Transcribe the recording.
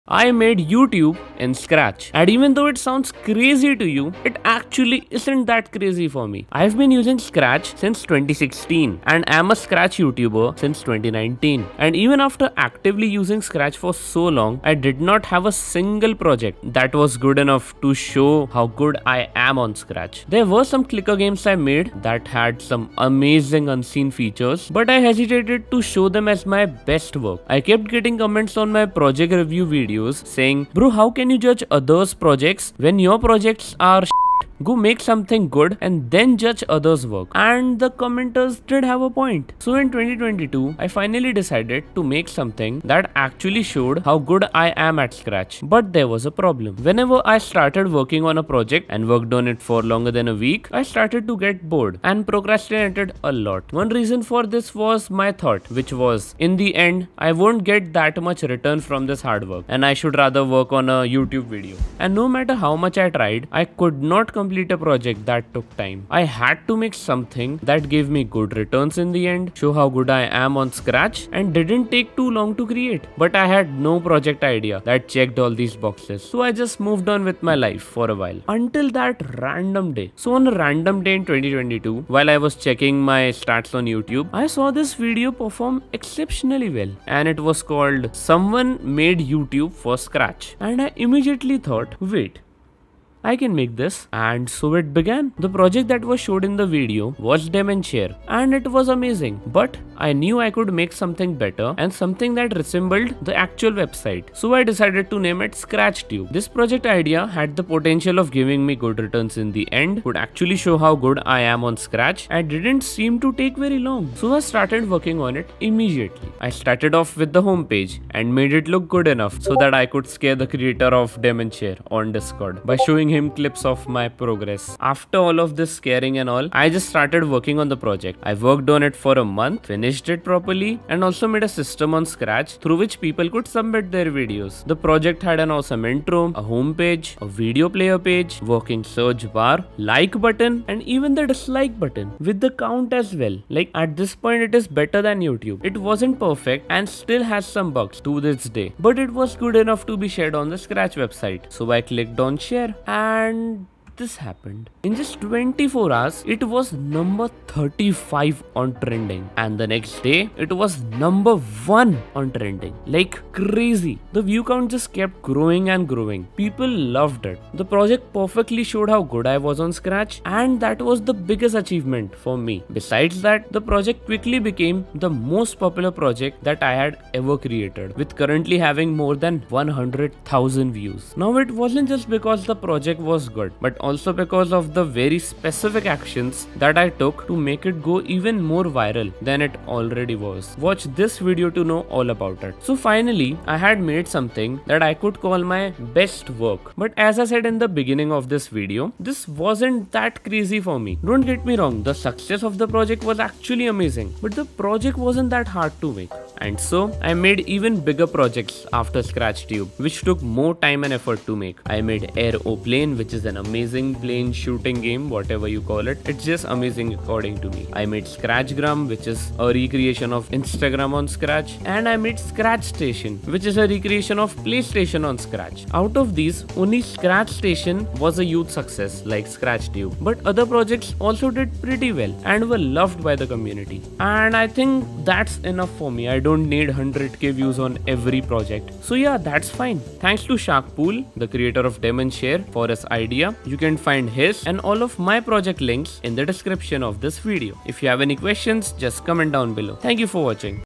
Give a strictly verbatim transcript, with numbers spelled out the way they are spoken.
I made YouTube in Scratch, and even though it sounds crazy to you, it actually isn't that crazy for me. I've been using Scratch since twenty sixteen and am a Scratch YouTuber since twenty nineteen. And even after actively using Scratch for so long, I did not have a single project that was good enough to show how good I am on Scratch. There were some clicker games I made that had some amazing unseen features, but I hesitated to show them as my best work. I kept getting comments on my project review videos saying, "Bro, how can you judge others' projects when your projects are shit? Go make something good and then judge others' work." And the commenters did have a point. So in twenty twenty-two, I finally decided to make something that actually showed how good I am at Scratch. But there was a problem. Whenever I started working on a project and worked on it for longer than a week, I started to get bored and procrastinated a lot. One reason for this was my thought, which was, in the end, I won't get that much return from this hard work and I should rather work on a YouTube video. And no matter how much I tried, I could not complete a project that took time. I had to make something that gave me good returns in the end, show how good I am on Scratch, and didn't take too long to create. But I had no project idea that checked all these boxes. So I just moved on with my life for a while. Until that random day. So on a random day in twenty twenty-two, while I was checking my stats on YouTube, I saw this video perform exceptionally well. And it was called "Someone Made YouTube for Scratch." And I immediately thought, wait, I can make this. And so it began. The project that was showed in the video was Dementia, and it was amazing. But I knew I could make something better and something that resembled the actual website. So I decided to name it ScratchTube. This project idea had the potential of giving me good returns in the end, would actually show how good I am on Scratch, and didn't seem to take very long. So I started working on it immediately. I started off with the homepage and made it look good enough so that I could scare the creator of Dementia on Discord by showing him clips of my progress. After all of this scaring and all, I just started working on the project. I worked on it for a month, finished it properly, and also made a system on Scratch through which people could submit their videos. The project had an awesome intro, a homepage, a video player page, working search bar, like button, and even the dislike button with the count as well. Like, at this point it is better than YouTube. It wasn't perfect and still has some bugs to this day, but it was good enough to be shared on the Scratch website. So I clicked on share, and this happened. In just twenty-four hours, it was number thirty-five on trending, and the next day it was number one on trending. Like crazy. The view count just kept growing and growing. People loved it. The project perfectly showed how good I was on Scratch, and that was the biggest achievement for me. Besides that, the project quickly became the most popular project that I had ever created, with currently having more than one hundred thousand views. Now, it wasn't just because the project was good, but also because of the very specific actions that I took to make it go even more viral than it already was. Watch this video to know all about it. So finally, I had made something that I could call my best work. But as I said in the beginning of this video, this wasn't that crazy for me. Don't get me wrong, the success of the project was actually amazing, but the project wasn't that hard to make. And so I made even bigger projects after ScratchTube, which took more time and effort to make. I made Aeroplane, which is an amazing plane shooting game, whatever you call it. It's just amazing according to me. I made Scratchgram, which is a recreation of Instagram on Scratch. And I made Scratch Station, which is a recreation of PlayStation on Scratch. Out of these, only Scratch Station was a huge success like ScratchTube. But other projects also did pretty well and were loved by the community. And I think that's enough for me. I don't don't need one hundred K views on every project. So yeah, that's fine. Thanks to Sharkpool, the creator of Dementia, for his idea. You can find his and all of my project links in the description of this video. If you have any questions, just comment down below. Thank you for watching.